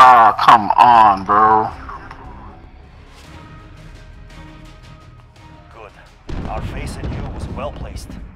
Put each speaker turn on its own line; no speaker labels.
Ah, come on, bro.
Good. Our face in you was well placed.